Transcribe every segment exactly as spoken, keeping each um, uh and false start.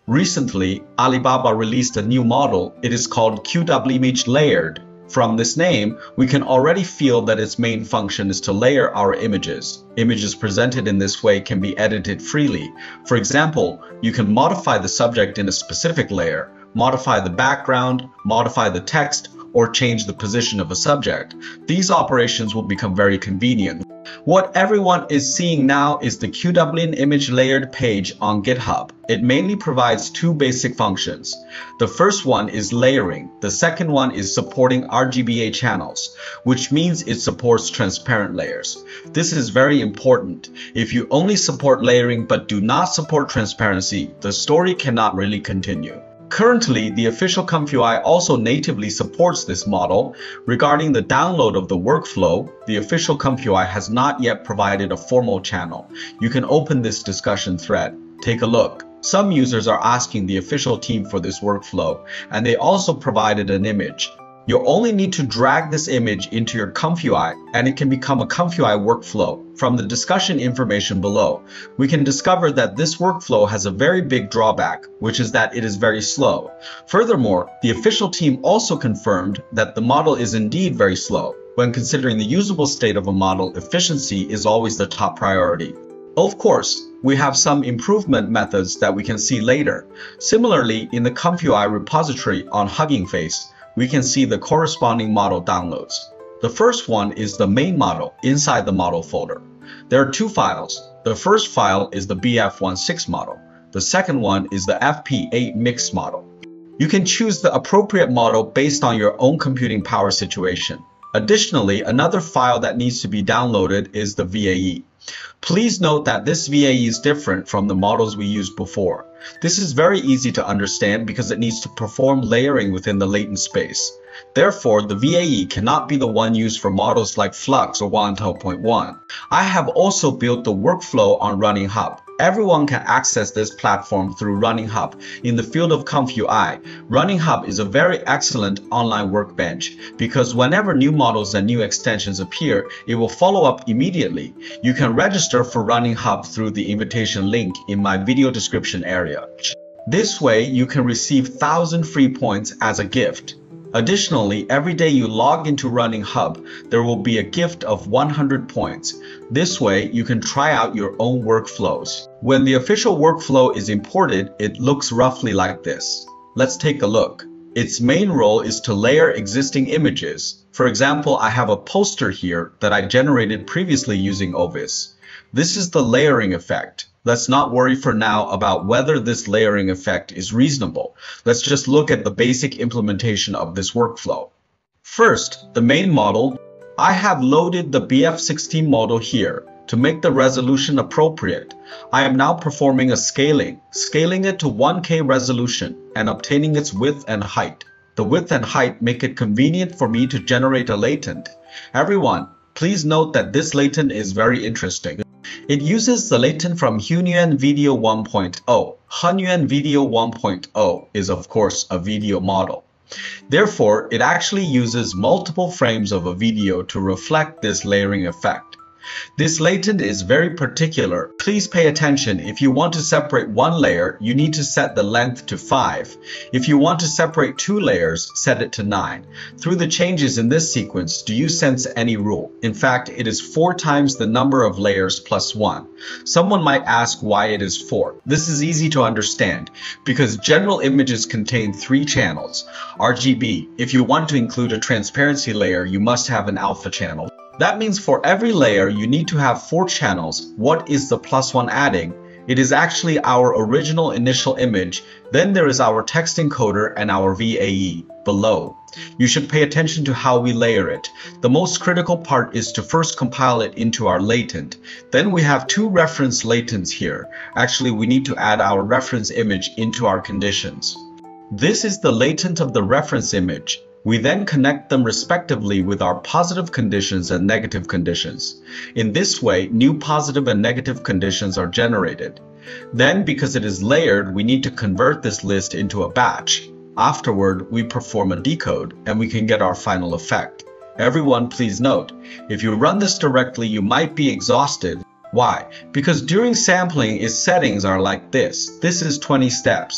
Recently, Alibaba released a new model. It is called Qwen Image Layered. From this name, we can already feel that its main function is to layer our images. Images presented in this way can be edited freely. For example, you can modify the subject in a specific layer, modify the background, modify the text, or change the position of a subject. These operations will become very convenient. What everyone is seeing now is the Qwen Image Layered page on GitHub. It mainly provides two basic functions. The first one is layering. The second one is supporting R G B A channels, which means it supports transparent layers. This is very important. If you only support layering but do not support transparency, the story cannot really continue. Currently, the official ComfyUI also natively supports this model. Regarding the download of the workflow, the official ComfyUI has not yet provided a formal channel. You can open this discussion thread. Take a look. Some users are asking the official team for this workflow, and they also provided an image. You only need to drag this image into your ComfyUI, and it can become a ComfyUI workflow. From the discussion information below, we can discover that this workflow has a very big drawback, which is that it is very slow. Furthermore, the official team also confirmed that the model is indeed very slow. When considering the usable state of a model, efficiency is always the top priority. Of course, we have some improvement methods that we can see later. Similarly, in the ComfyUI repository on Hugging Face, we can see the corresponding model downloads. The first one is the main model inside the model folder. There are two files. The first file is the B F sixteen model. The second one is the F P eight mix model. You can choose the appropriate model based on your own computing power situation. Additionally, another file that needs to be downloaded is the V A E. Please note that this V A E is different from the models we used before. This is very easy to understand because it needs to perform layering within the latent space. Therefore, the V A E cannot be the one used for models like Flux or Wantel zero point one. I have also built the workflow on Running Hub. Everyone can access this platform through Running Hub. In the field of ComfyUI, Running Hub is a very excellent online workbench because whenever new models and new extensions appear, it will follow up immediately. You can register for Running Hub through the invitation link in my video description area. This way, you can receive one thousand free points as a gift. Additionally, every day you log into Running Hub, there will be a gift of one hundred points. This way, you can try out your own workflows. When the official workflow is imported, it looks roughly like this. Let's take a look. Its main role is to layer existing images. For example, I have a poster here that I generated previously using Ovis. This is the layering effect. Let's not worry for now about whether this layering effect is reasonable. Let's just look at the basic implementation of this workflow. First, the main model. I have loaded the B F sixteen model here to make the resolution appropriate. I am now performing a scaling, scaling it to one K resolution and obtaining its width and height. The width and height make it convenient for me to generate a latent. Everyone, please note that this latent is very interesting. It uses the latent from Hunyuan Video one point oh. Hunyuan Video one point oh is of course a video model. Therefore, it actually uses multiple frames of a video to reflect this layering effect. This latent is very particular. Please pay attention. If you want to separate one layer, you need to set the length to five. If you want to separate two layers, set it to nine. Through the changes in this sequence, do you sense any rule? In fact, it is four times the number of layers plus one. Someone might ask why it is four. This is easy to understand because general images contain three channels. R G B. If you want to include a transparency layer, you must have an alpha channel. That means for every layer, you need to have four channels. What is the plus one adding? It is actually our original initial image. Then there is our text encoder and our V A E below. You should pay attention to how we layer it. The most critical part is to first compile it into our latent. Then we have two reference latents here. Actually, we need to add our reference image into our conditions. This is the latent of the reference image. We then connect them respectively with our positive conditions and negative conditions. In this way, new positive and negative conditions are generated. Then, because it is layered, we need to convert this list into a batch. Afterward, we perform a decode and we can get our final effect. Everyone, please note, if you run this directly, you might be exhausted. Why? Because during sampling, its settings are like this. This is twenty steps.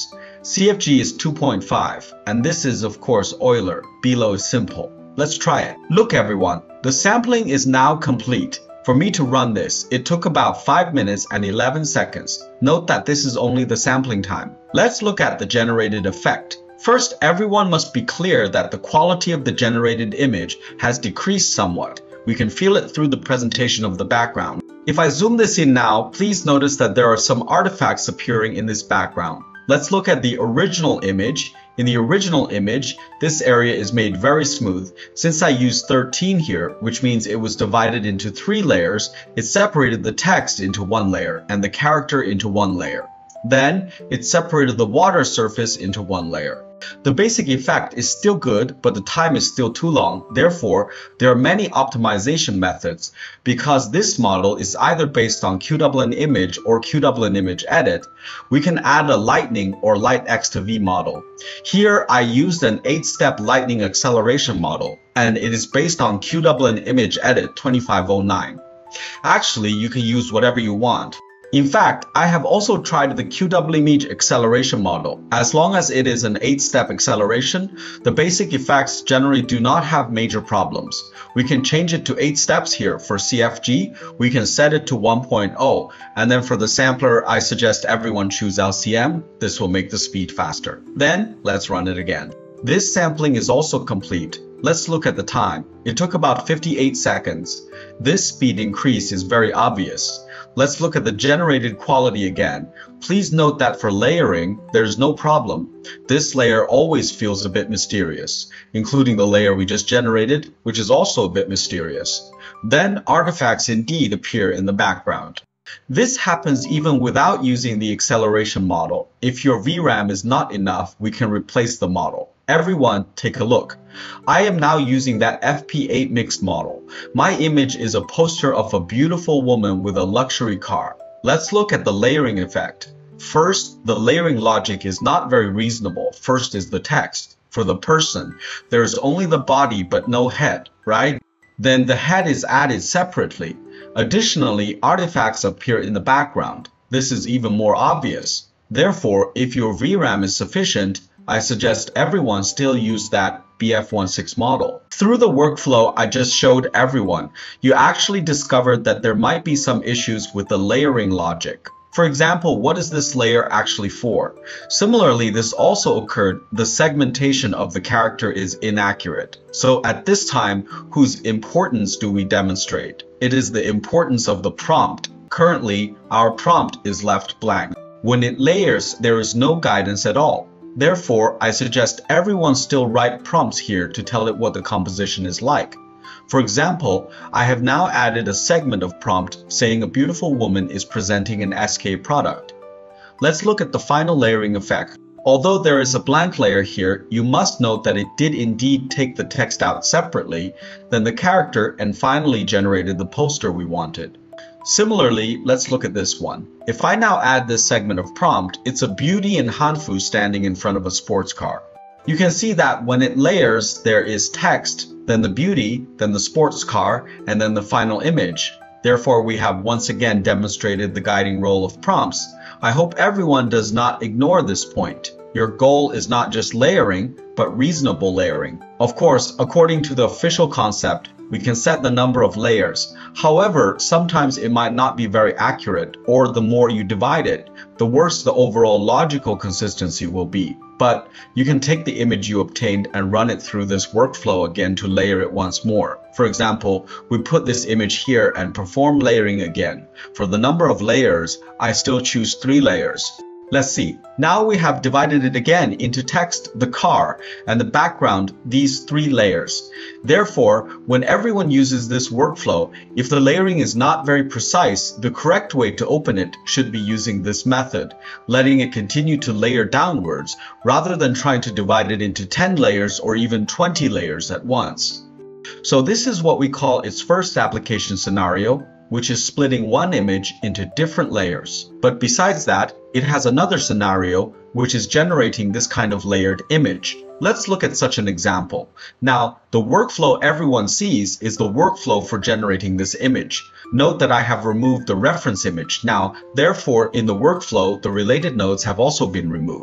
C F G is two point five, and this is of course Euler. Below is simple. Let's try it. Look everyone, the sampling is now complete. For me to run this, it took about five minutes and eleven seconds. Note that this is only the sampling time. Let's look at the generated effect. First, everyone must be clear that the quality of the generated image has decreased somewhat. We can feel it through the presentation of the background. If I zoom this in now, please notice that there are some artifacts appearing in this background. Let's look at the original image. In the original image, this area is made very smooth. Since I used thirteen here, which means it was divided into three layers, it separated the text into one layer and the character into one layer. Then, it separated the water surface into one layer. The basic effect is still good, but the time is still too long. Therefore, there are many optimization methods. Because this model is either based on Qwen Image or Qwen Image Edit, we can add a Lightning or Light X to V model. Here, I used an eight step Lightning acceleration model, and it is based on Qwen Image Edit twenty-five oh nine. Actually, you can use whatever you want. In fact, I have also tried the Qwen Image acceleration model. As long as it is an eight step acceleration, the basic effects generally do not have major problems. We can change it to eight steps here. For C F G, we can set it to one point oh, and then for the sampler, I suggest everyone choose L C M. This will make the speed faster. Then, let's run it again. This sampling is also complete. Let's look at the time. It took about fifty-eight seconds. This speed increase is very obvious. Let's look at the generated quality again. Please note that for layering, there's no problem. This layer always feels a bit mysterious, including the layer we just generated, which is also a bit mysterious. Then artifacts indeed appear in the background. This happens even without using the acceleration model. If your V RAM is not enough, we can replace the model. Everyone, take a look. I am now using that F P eight mixed model. My image is a poster of a beautiful woman with a luxury car. Let's look at the layering effect. First, the layering logic is not very reasonable. First is the text. For the person, there is only the body but no head, right? Then the head is added separately. Additionally, artifacts appear in the background. This is even more obvious. Therefore, if your V RAM is sufficient, I suggest everyone still use that B F sixteen model. Through the workflow I just showed everyone, you actually discovered that there might be some issues with the layering logic. For example, what is this layer actually for? Similarly, this also occurred, the segmentation of the character is inaccurate. So at this time, whose importance do we demonstrate? It is the importance of the prompt. Currently, our prompt is left blank. When it layers, there is no guidance at all. Therefore, I suggest everyone still write prompts here to tell it what the composition is like. For example, I have now added a segment of prompt saying a beautiful woman is presenting an S K product. Let's look at the final layering effect. Although there is a blank layer here, you must note that it did indeed take the text out separately, then the character, and finally generated the poster we wanted. Similarly, let's look at this one. If I now add this segment of prompt, it's a beauty in Hanfu standing in front of a sports car. You can see that when it layers, there is text, then the beauty, then the sports car, and then the final image. Therefore, we have once again demonstrated the guiding role of prompts. I hope everyone does not ignore this point. Your goal is not just layering, but reasonable layering. Of course, according to the official concept, we can set the number of layers. However, sometimes it might not be very accurate, or the more you divide it, the worse the overall logical consistency will be. But you can take the image you obtained and run it through this workflow again to layer it once more. For example, we put this image here and perform layering again. For the number of layers, I still choose three layers. Let's see. Now we have divided it again into text, the car, and the background, these three layers. Therefore, when everyone uses this workflow, if the layering is not very precise, the correct way to open it should be using this method, letting it continue to layer downwards, rather than trying to divide it into ten layers or even twenty layers at once. So this is what we call its first application scenario, which is splitting one image into different layers. But besides that, it has another scenario, which is generating this kind of layered image. Let's look at such an example. Now, the workflow everyone sees is the workflow for generating this image. Note that I have removed the reference image. Now, therefore, in the workflow, the related nodes have also been removed.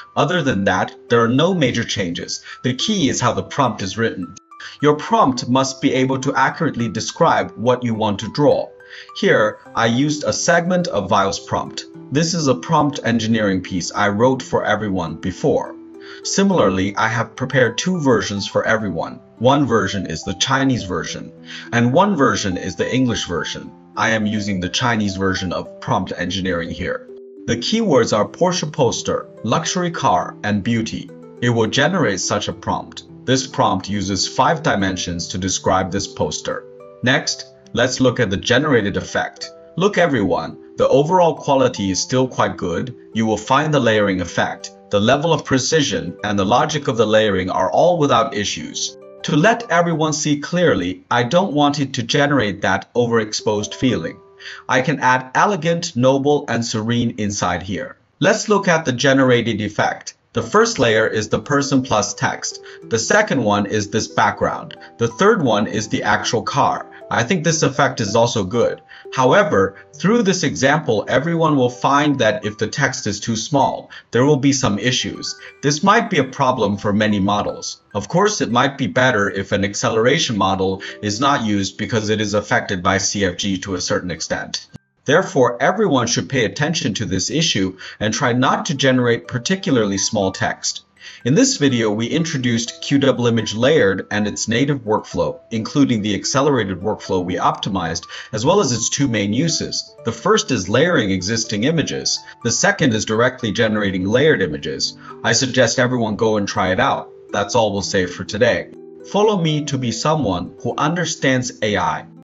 Other than that, there are no major changes. The key is how the prompt is written. Your prompt must be able to accurately describe what you want to draw. Here, I used a segment of Vile's prompt. This is a prompt engineering piece I wrote for everyone before. Similarly, I have prepared two versions for everyone. One version is the Chinese version, and one version is the English version. I am using the Chinese version of prompt engineering here. The keywords are Porsche poster, luxury car, and beauty. It will generate such a prompt. This prompt uses five dimensions to describe this poster. Next, let's look at the generated effect. Look everyone, the overall quality is still quite good. You will find the layering effect, the level of precision, and the logic of the layering are all without issues. To let everyone see clearly, I don't want it to generate that overexposed feeling. I can add elegant, noble, and serene inside here. Let's look at the generated effect. The first layer is the person plus text. The second one is this background. The third one is the actual car. I think this effect is also good. However, through this example, everyone will find that if the text is too small, there will be some issues. This might be a problem for many models. Of course, it might be better if an acceleration model is not used because it is affected by C F G to a certain extent. Therefore, everyone should pay attention to this issue and try not to generate particularly small text. In this video, we introduced Qwen Image Layered and its native workflow, including the accelerated workflow we optimized, as well as its two main uses. The first is layering existing images. The second is directly generating layered images. I suggest everyone go and try it out. That's all we'll say for today. Follow me to be someone who understands A I.